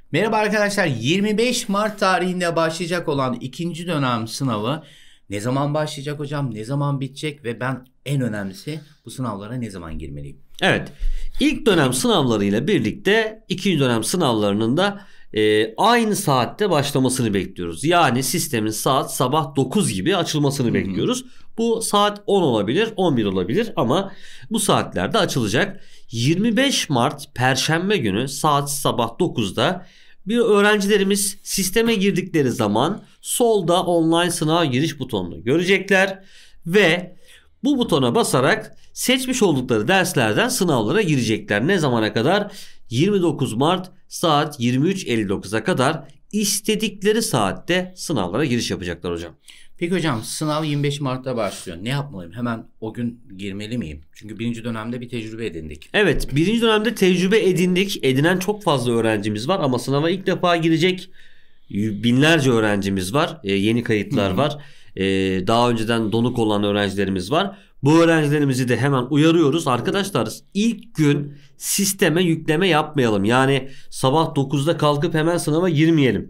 Merhaba arkadaşlar, 25 Mart tarihinde başlayacak olan ikinci dönem sınavı ne zaman başlayacak hocam, ne zaman bitecek ve ben en önemlisi bu sınavlara ne zaman girmeliyim? Evet, ilk dönem sınavlarıyla birlikte ikinci dönem sınavlarının da aynı saatte başlamasını bekliyoruz. Yani sistemin saat sabah 9 gibi açılmasını bekliyoruz. Bu saat 10 olabilir, 11 olabilir ama bu saatlerde açılacak. 25 Mart Perşembe günü saat sabah 9'da bir öğrencilerimiz sisteme girdikleri zaman solda online sınav giriş butonunu görecekler ve bu butona basarak seçmiş oldukları derslerden sınavlara girecekler. Ne zamana kadar? 29 Mart saat 23.59'a kadar istedikleri saatte sınavlara giriş yapacaklar hocam. Peki hocam, sınav 25 Mart'ta başlıyor. Ne yapmalıyım? Hemen o gün girmeli miyim? Çünkü birinci dönemde bir tecrübe edindik. Evet, birinci dönemde tecrübe edindik. Edinen çok fazla öğrencimiz var ama sınava ilk defa girecek binlerce öğrencimiz var. Yeni kayıtlar var. Daha önceden donuk olan öğrencilerimiz var. Bu öğrencilerimizi de hemen uyarıyoruz. Arkadaşlar ilk gün sisteme yükleme yapmayalım. Yani sabah 9'da kalkıp hemen sınava girmeyelim.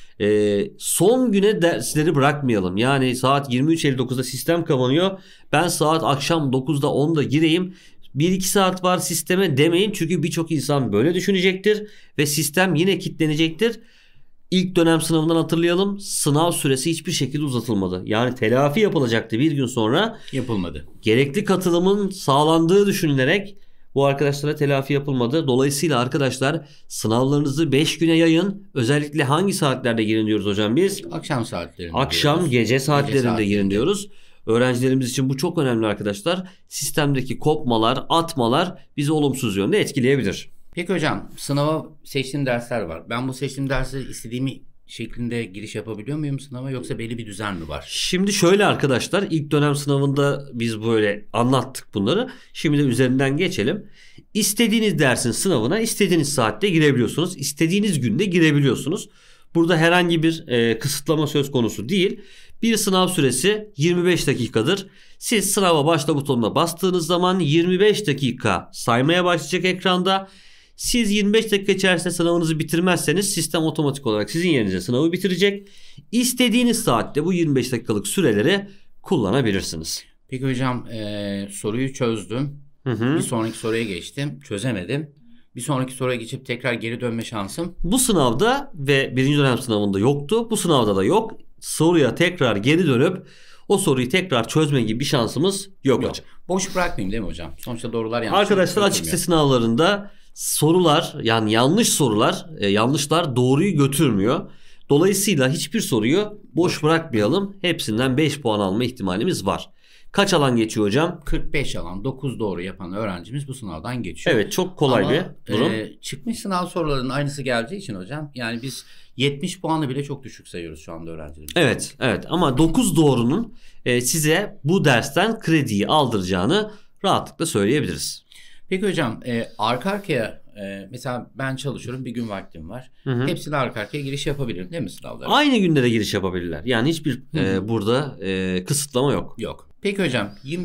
Son güne dersleri bırakmayalım. Yani saat 23.59'da sistem kapanıyor. Ben saat akşam 9'da 10'da gireyim. 1-2 saat var sisteme demeyin. Çünkü birçok insan böyle düşünecektir. Ve sistem yine kilitlenecektir. İlk dönem sınavından hatırlayalım. Sınav süresi hiçbir şekilde uzatılmadı. Yani telafi yapılacaktı bir gün sonra. Yapılmadı. Gerekli katılımın sağlandığı düşünülerek bu arkadaşlara telafi yapılmadı. Dolayısıyla arkadaşlar sınavlarınızı 5 güne yayın. Özellikle hangi saatlerde girin diyoruz hocam biz? Akşam saatlerinde. Akşam gece saatlerinde girin diyoruz. Öğrencilerimiz için bu çok önemli arkadaşlar. Sistemdeki kopmalar, atmalar bizi olumsuz yönde etkileyebilir. Peki hocam, sınava seçtiğim dersler var. Ben bu seçtiğim dersi istediğimi şeklinde giriş yapabiliyor muyum sınava, yoksa belli bir düzen mi var? Şimdi şöyle arkadaşlar, ilk dönem sınavında biz böyle anlattık bunları. Şimdi de üzerinden geçelim. İstediğiniz dersin sınavına istediğiniz saatte girebiliyorsunuz. İstediğiniz günde girebiliyorsunuz. Burada herhangi bir kısıtlama söz konusu değil. Bir sınav süresi 25 dakikadır. Siz sınava başla butonuna bastığınız zaman 25 dakika saymaya başlayacak ekranda. Siz 25 dakika içerisinde sınavınızı bitirmezseniz sistem otomatik olarak sizin yerinize sınavı bitirecek. İstediğiniz saatte bu 25 dakikalık süreleri kullanabilirsiniz. Peki hocam, soruyu çözdüm. Bir sonraki soruya geçtim. Çözemedim. Bir sonraki soruya geçip tekrar geri dönme şansım. Bu sınavda ve birinci dönem sınavında yoktu. Bu sınavda da yok. Soruya tekrar geri dönüp o soruyu tekrar çözme gibi bir şansımız yok hocam. Boş bırakmayayım değil mi hocam? Sonuçta doğrular yanlış. Arkadaşlar açık ses sınavlarında sorular, yani yanlış sorular, yanlışlar doğruyu götürmüyor. Dolayısıyla hiçbir soruyu boş bırakmayalım. Hepsinden 5 puan alma ihtimalimiz var. Kaç alan geçiyor hocam? 45 alan, 9 doğru yapan öğrencimiz bu sınavdan geçiyor. Evet, çok kolay bir durum. Çıkmış sınav sorularının aynısı geleceği için hocam, yani biz 70 puanı bile çok düşük sayıyoruz şu anda öğrencilerimiz. Evet ama 9 doğrunun size bu dersten krediyi aldıracağını rahatlıkla söyleyebiliriz. Peki hocam, arka arkaya mesela ben çalışıyorum, bir gün vaktim var. Hepsine arka arkaya giriş yapabilirim değil mi sınavlara? Aynı günde de giriş yapabilirler. Yani hiçbir burada kısıtlama yok. Yok. Peki hocam,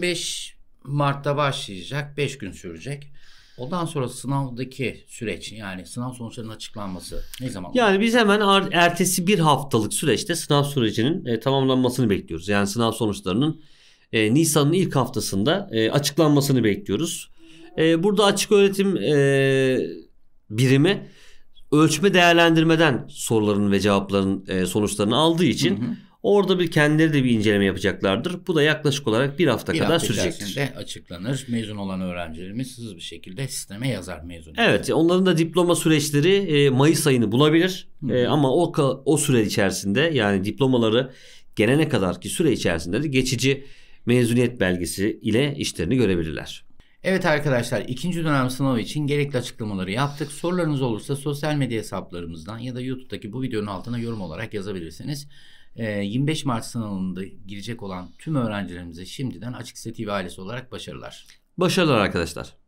25 Mart'ta başlayacak, 5 gün sürecek. Ondan sonra sınavdaki süreç, yani sınav sonuçlarının açıklanması ne zaman? Yani biz hemen ertesi bir haftalık süreçte sınav sürecinin tamamlanmasını bekliyoruz. Yani sınav sonuçlarının Nisan'ın ilk haftasında açıklanmasını bekliyoruz. Burada açık öğretim birimi ölçme değerlendirmeden soruların ve cevapların sonuçlarını aldığı için orada bir kendileri de bir inceleme yapacaklardır. Bu da yaklaşık olarak bir hafta kadar sürecektir. Bir hafta açıklanır. Mezun olan öğrencilerimiz hızlı bir şekilde sisteme yazar mezun. Evet, onların da diploma süreçleri Mayıs ayını bulabilir. Ama o süre içerisinde, yani diplomaları gelene kadarki süre içerisinde de geçici mezuniyet belgesi ile işlerini görebilirler. Evet arkadaşlar, ikinci dönem sınavı için gerekli açıklamaları yaptık. Sorularınız olursa sosyal medya hesaplarımızdan ya da YouTube'daki bu videonun altına yorum olarak yazabilirsiniz. 25 Mart sınavında girecek olan tüm öğrencilerimize şimdiden Açık Sese TV ailesi olarak başarılar. Başarılar arkadaşlar.